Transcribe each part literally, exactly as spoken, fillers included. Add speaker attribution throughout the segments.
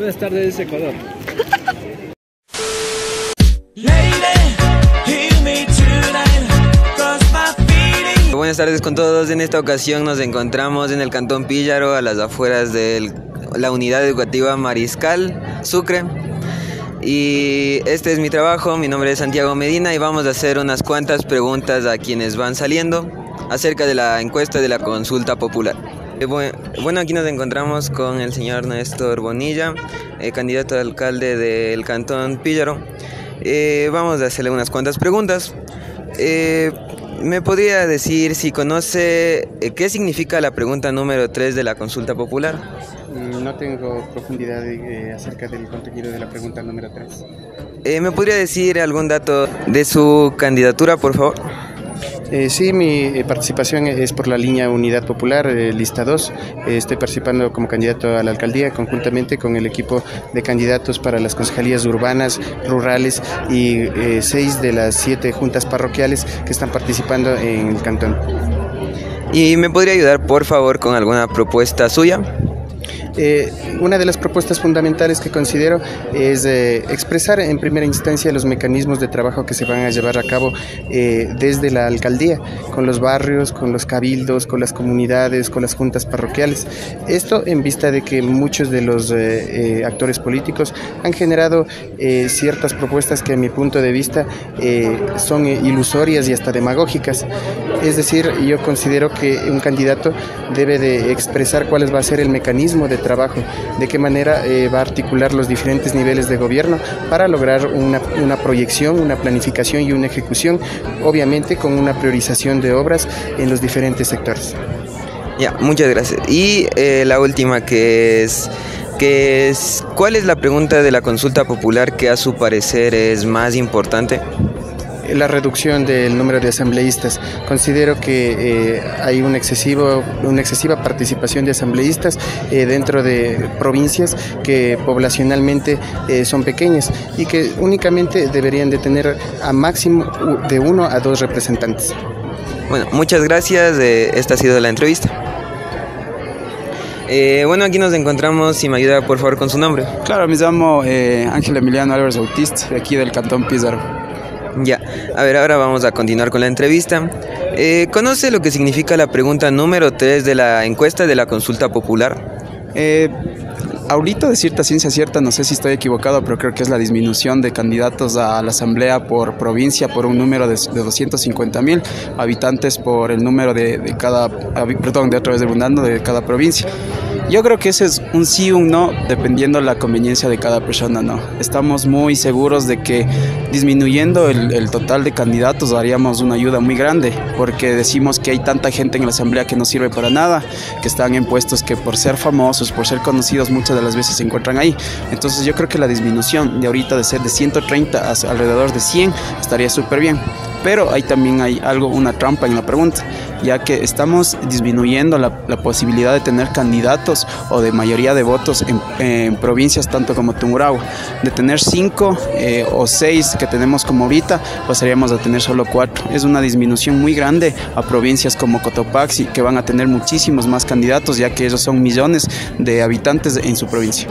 Speaker 1: Buenas tardes, Ecuador.
Speaker 2: Buenas tardes con todos. En esta ocasión nos encontramos en el Cantón Píllaro, a las afueras de la Unidad Educativa Mariscal, Sucre. Y este es mi trabajo, mi nombre es Santiago Medina y vamos a hacer unas cuantas preguntas a quienes van saliendo acerca de la encuesta de la consulta popular. Bueno, aquí nos encontramos con el señor Néstor Bonilla, eh, candidato a alcalde del Cantón Píllaro. Eh, vamos a hacerle unas cuantas preguntas. Eh, ¿Me podría decir si conoce eh, qué significa la pregunta número tres de la consulta popular?
Speaker 3: No tengo profundidad eh, acerca del contenido de la pregunta número tres.
Speaker 2: Eh, ¿Me podría decir algún dato de su candidatura, por favor?
Speaker 3: Eh, sí, mi eh, participación es por la línea Unidad Popular, eh, lista dos. Eh, estoy participando como candidato a la alcaldía conjuntamente con el equipo de candidatos para las concejalías urbanas, rurales y eh, seis de las siete juntas parroquiales que están participando en el cantón.
Speaker 2: ¿Y me podría ayudar, por favor, con alguna propuesta suya?
Speaker 3: Eh, una de las propuestas fundamentales que considero es eh, expresar en primera instancia los mecanismos de trabajo que se van a llevar a cabo eh, desde la alcaldía, con los barrios, con los cabildos, con las comunidades, con las juntas parroquiales. Esto en vista de que muchos de los eh, eh, actores políticos han generado eh, ciertas propuestas que a mi punto de vista eh, son ilusorias y hasta demagógicas. Es decir, yo considero que un candidato debe de expresar cuál va a ser el mecanismo de trabajo, de qué manera eh, va a articular los diferentes niveles de gobierno para lograr una, una proyección, una planificación y una ejecución, obviamente con una priorización de obras en los diferentes sectores.
Speaker 2: Ya, muchas gracias. Y eh, la última que es, que es, ¿cuál es la pregunta de la consulta popular que a su parecer es más importante?
Speaker 3: La reducción del número de asambleístas. Considero que eh, hay un excesivo, una excesiva participación de asambleístas eh, dentro de provincias que poblacionalmente eh, son pequeñas y que únicamente deberían de tener a máximo de uno a dos representantes.
Speaker 2: Bueno, muchas gracias. Eh, esta ha sido la entrevista. Eh, bueno, aquí nos encontramos, si me ayuda por favor con su nombre.
Speaker 4: Claro, me llamo eh, Ángel Emiliano Álvarez Bautista, de aquí del Cantón Píllaro.
Speaker 2: Ya, a ver, ahora vamos a continuar con la entrevista. Eh, ¿Conoce lo que significa la pregunta número tres de la encuesta de la consulta popular?
Speaker 4: Eh, ahorita de cierta ciencia cierta, no sé si estoy equivocado, pero creo que es la disminución de candidatos a la asamblea por provincia por un número de, de doscientos cincuenta mil habitantes por el número de, de cada, perdón, de otra vez redundando, de cada provincia. Yo creo que ese es un sí o un no, dependiendo de la conveniencia de cada persona, ¿no? Estamos muy seguros de que disminuyendo el, el total de candidatos haríamos una ayuda muy grande, porque decimos que hay tanta gente en la asamblea que no sirve para nada, que están en puestos que por ser famosos, por ser conocidos, muchas de las veces se encuentran ahí. Entonces yo creo que la disminución de ahorita de ser de ciento treinta a alrededor de cien estaría súper bien. Pero ahí también hay algo, una trampa en la pregunta, ya que estamos disminuyendo la, la posibilidad de tener candidatos o de mayoría de votos en, en provincias tanto como Tungurahua. De tener cinco eh, o seis que tenemos como ahorita, pasaríamos a tener solo cuatro. Es una disminución muy grande a provincias como Cotopaxi, que van a tener muchísimos más candidatos, ya que ellos son millones de habitantes en su provincia.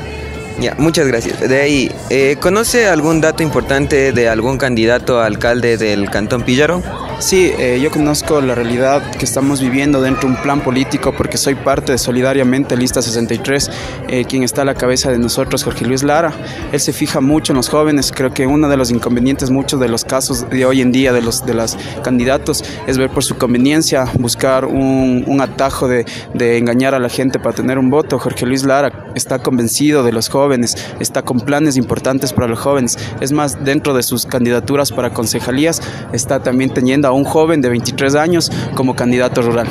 Speaker 2: Ya, muchas gracias. De ahí, eh, ¿conoce algún dato importante de algún candidato a alcalde del Cantón Píllaro?
Speaker 4: Sí, eh, yo conozco la realidad que estamos viviendo dentro de un plan político porque soy parte de Solidariamente Lista sesenta y tres, eh, quien está a la cabeza de nosotros, Jorge Luis Lara. Él se fija mucho en los jóvenes. Creo que uno de los inconvenientes, muchos de los casos de hoy en día de los de los candidatos, es ver por su conveniencia, buscar un, un atajo de, de engañar a la gente para tener un voto. Jorge Luis Lara está convencido de los jóvenes, está con planes importantes para los jóvenes. Es más, dentro de sus candidaturas para concejalías, está también teniendo a un joven de veintitrés años como candidato rural.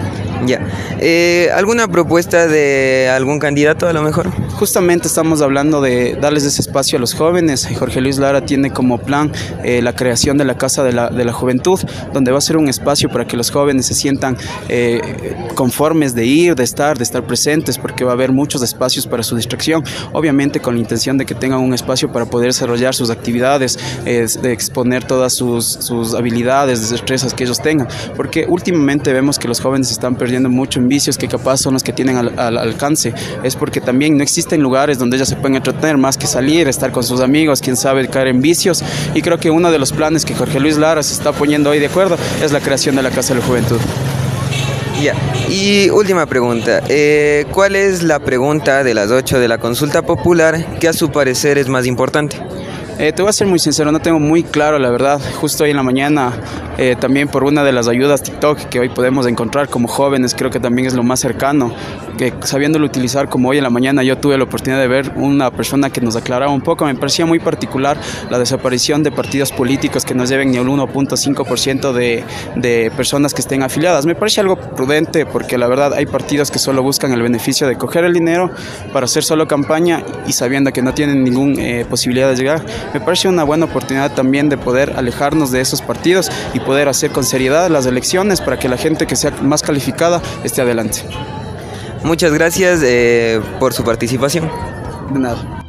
Speaker 2: Ya. Eh, ¿Alguna propuesta de algún candidato a lo mejor?
Speaker 4: Justamente estamos hablando de darles ese espacio a los jóvenes. Jorge Luis Lara tiene como plan eh, la creación de la Casa de la, de la Juventud, donde va a ser un espacio para que los jóvenes se sientan eh, conformes de ir, de estar, de estar presentes, porque va a haber muchos espacios para su distracción, obviamente con la intención de que tengan un espacio para poder desarrollar sus actividades, eh, de exponer todas sus, sus habilidades, destrezas que ellos tengan, porque últimamente vemos que los jóvenes están perdiendo perdiendo mucho en vicios que capaz son los que tienen al, al alcance. Es porque también no existen lugares donde ellas se pueden entretener más que salir, estar con sus amigos, quién sabe, caer en vicios. Y creo que uno de los planes que Jorge Luis Lara se está poniendo hoy de acuerdo es la creación de la Casa de la Juventud.
Speaker 2: Ya, y última pregunta, eh, ¿cuál es la pregunta de las ocho de la consulta popular que a su parecer es más importante?
Speaker 4: Eh, te voy a ser muy sincero, no tengo muy claro la verdad. Justo hoy en la mañana, eh, también por una de las ayudas TikTok que hoy podemos encontrar como jóvenes, creo que también es lo más cercano, que sabiéndolo utilizar, como hoy en la mañana yo tuve la oportunidad de ver una persona que nos aclaraba un poco. Me parecía muy particular la desaparición de partidos políticos que no lleven ni el uno punto cinco por ciento de, de personas que estén afiliadas. Me parece algo prudente porque la verdad hay partidos que solo buscan el beneficio de coger el dinero para hacer solo campaña y sabiendo que no tienen ninguna eh, posibilidad de llegar. Me parece una buena oportunidad también de poder alejarnos de esos partidos y poder hacer con seriedad las elecciones para que la gente que sea más calificada esté adelante.
Speaker 2: Muchas gracias eh, por su participación.
Speaker 4: De nada.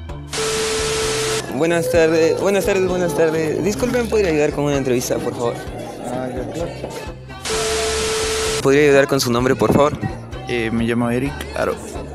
Speaker 2: Buenas tardes, buenas tardes, buenas tardes. Disculpen, ¿podría ayudar con una entrevista, por favor?
Speaker 1: Ah, ya, claro.
Speaker 2: ¿Podría ayudar con su nombre, por favor?
Speaker 1: Eh, me llamo Eric Aro.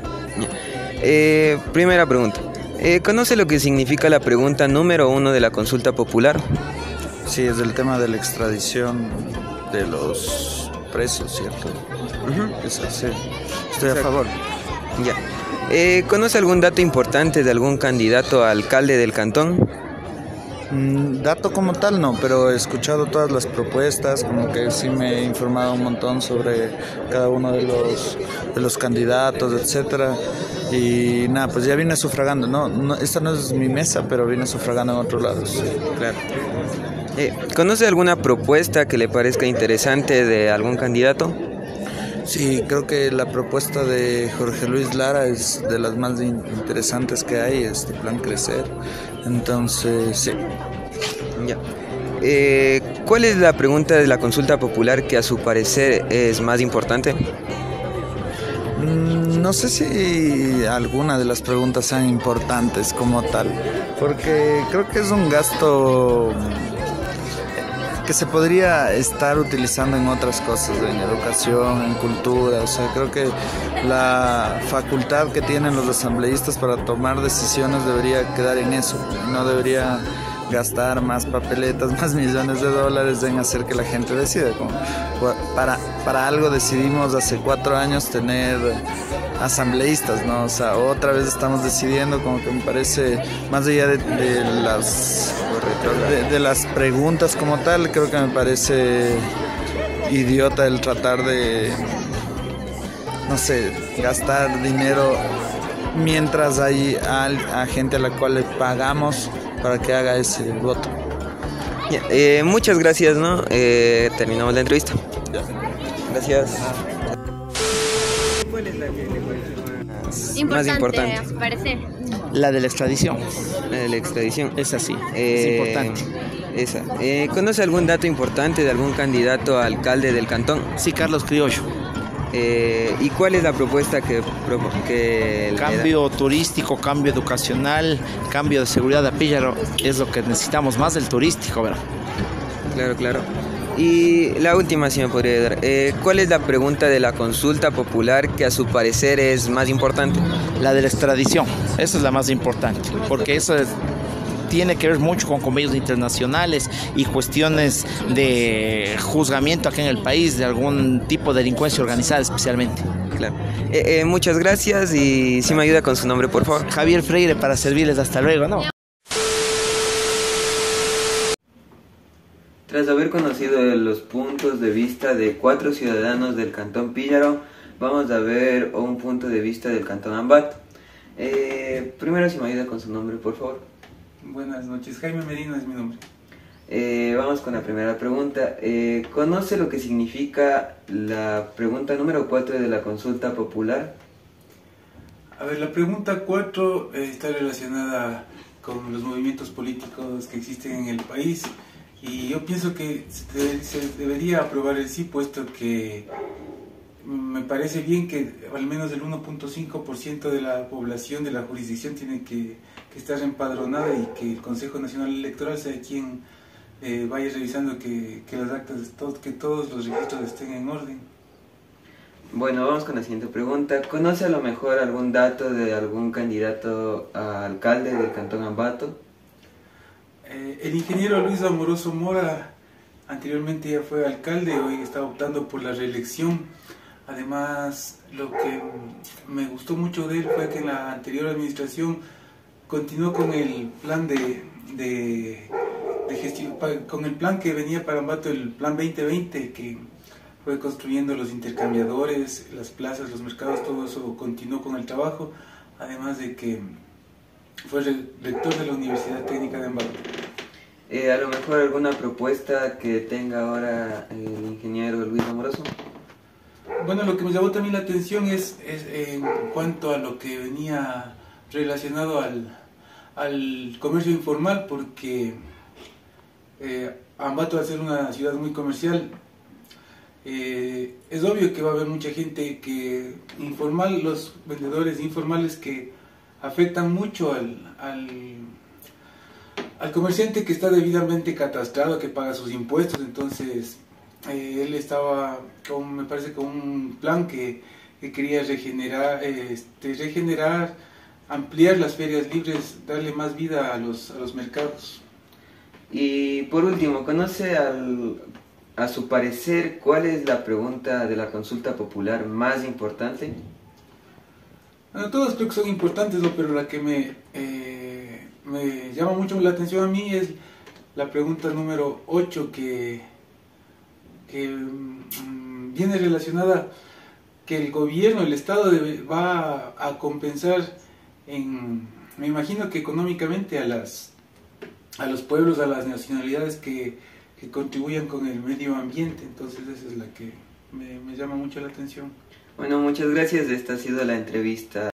Speaker 2: Eh, primera pregunta. Eh, ¿Conoce lo que significa la pregunta número uno de la consulta popular?
Speaker 1: Sí, es del tema de la extradición de los presos, ¿cierto? Uh-huh. Es así. Estoy a favor.
Speaker 2: Ya. Eh, ¿Conoce algún dato importante de algún candidato a alcalde del cantón?
Speaker 1: Mm, dato como tal no, pero he escuchado todas las propuestas, como que sí me he informado un montón sobre cada uno de los, de los candidatos, etcétera. Y nada, pues ya vine sufragando, ¿no? no esta no es mi mesa, pero vine sufragando en otros lados. Sí.
Speaker 2: Claro. Eh, ¿Conoce alguna propuesta que le parezca interesante de algún candidato?
Speaker 1: Sí, creo que la propuesta de Jorge Luis Lara es de las más interesantes que hay, este plan Crecer. Entonces, sí.
Speaker 2: Ya. Eh, ¿Cuál es la pregunta de la consulta popular que a su parecer es más importante?
Speaker 1: Mm, no sé si alguna de las preguntas sean importantes como tal, porque creo que es un gasto que se podría estar utilizando en otras cosas, en educación, en cultura. O sea, creo que la facultad que tienen los asambleístas para tomar decisiones debería quedar en eso, no debería gastar más papeletas, más millones de dólares en hacer que la gente decida. Como para, para algo decidimos hace cuatro años tener asambleístas, ¿no? O sea, otra vez estamos decidiendo, como que me parece, más allá de, de las de, de las preguntas como tal, creo que me parece idiota el tratar de, no sé, gastar dinero mientras hay a, a gente a la cual le pagamos para que haga ese voto.
Speaker 2: Ya, eh, muchas gracias, ¿no? Eh, terminamos la entrevista.
Speaker 1: Ya.
Speaker 2: Gracias. ¿Cuál es la que le parece más
Speaker 5: importante,
Speaker 2: más importante?
Speaker 5: A su parecer.
Speaker 6: La de la extradición.
Speaker 2: La de la extradición.
Speaker 6: Es así,
Speaker 2: Eh,
Speaker 6: es importante.
Speaker 2: Esa. Eh, ¿Conoce algún dato importante de algún candidato a alcalde del cantón?
Speaker 6: Sí, Carlos Criollo.
Speaker 2: Eh, ¿Y cuál es la propuesta que, propo- que le da?
Speaker 6: Cambio turístico, cambio educacional, cambio de seguridad de Píllaro, es lo que necesitamos más del turístico, ¿verdad?
Speaker 2: Claro, claro. Y la última, si me podría dar. Eh, ¿Cuál es la pregunta de la consulta popular que a su parecer es más importante?
Speaker 6: La de la extradición, esa es la más importante, porque eso es- tiene que ver mucho con convenios internacionales y cuestiones de juzgamiento aquí en el país de algún tipo de delincuencia organizada especialmente.
Speaker 2: Claro. Eh, eh, muchas gracias y si me ayuda con su nombre, por favor.
Speaker 6: Javier Freire, para servirles, hasta luego, ¿no?
Speaker 2: Tras haber conocido los puntos de vista de cuatro ciudadanos del Cantón Píllaro, vamos a ver un punto de vista del Cantón Ambato. Eh, primero, si me ayuda con su nombre, por favor.
Speaker 7: Buenas noches, Jaime Medina es mi nombre.
Speaker 2: Eh, vamos con la primera pregunta. Eh, ¿Conoce lo que significa la pregunta número cuatro de la consulta popular?
Speaker 7: A ver, la pregunta cuatro eh, está relacionada con los movimientos políticos que existen en el país y yo pienso que se, se debería aprobar el sí, puesto que me parece bien que al menos el uno punto cinco por ciento de la población de la jurisdicción tiene que, que estar empadronada y que el Consejo Nacional Electoral sea quien eh, vaya revisando que, que las actas, de todo, que todos los registros estén en orden.
Speaker 2: Bueno, vamos con la siguiente pregunta. ¿Conoce a lo mejor algún dato de algún candidato a alcalde del Cantón Ambato?
Speaker 7: Eh, el ingeniero Luis Amoroso Mora anteriormente ya fue alcalde, hoy está optando por la reelección. Además, lo que me gustó mucho de él fue que en la anterior administración continuó con el plan de, de, de gestión, con el plan que venía para Ambato, el plan veinte veinte, que fue construyendo los intercambiadores, las plazas, los mercados, todo eso continuó con el trabajo, además de que fue rector de la Universidad Técnica de Ambato.
Speaker 2: Eh, a lo mejor alguna propuesta que tenga ahora el ingeniero Luis Amoroso.
Speaker 7: Bueno, lo que me llamó también la atención es, es en cuanto a lo que venía relacionado al, al comercio informal, porque eh, Ambato, al ser una ciudad muy comercial, eh, es obvio que va a haber mucha gente que informal, los vendedores informales que afectan mucho al, al, al comerciante que está debidamente catastrado, que paga sus impuestos. Entonces eh, él estaba, con, me parece, con un plan que, que quería regenerar, eh, este, regenerar, ampliar las ferias libres, darle más vida a los, a los mercados.
Speaker 2: Y por último, ¿conoce al, a su parecer cuál es la pregunta de la consulta popular más importante?
Speaker 7: Bueno, todas creo que son importantes, ¿no? Pero la que me, eh, me llama mucho la atención a mí es la pregunta número ocho, que, que mmm, viene relacionada que el gobierno, el Estado debe, va a, a compensar, en, me imagino que económicamente, a las a los pueblos, a las nacionalidades que, que contribuyan con el medio ambiente. Entonces esa es la que me, me llama mucho la atención.
Speaker 2: Bueno, muchas gracias. Esta ha sido la entrevista.